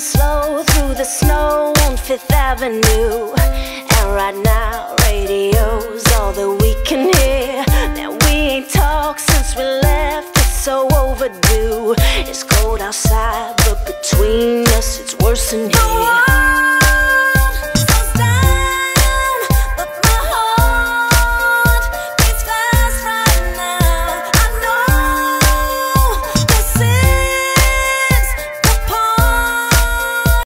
slow through the snow on Fifth Avenue. And right now, radio's all that we can hear. That we ain't talked since we left, it's so overdue. It's cold outside, but between us it's worse in here.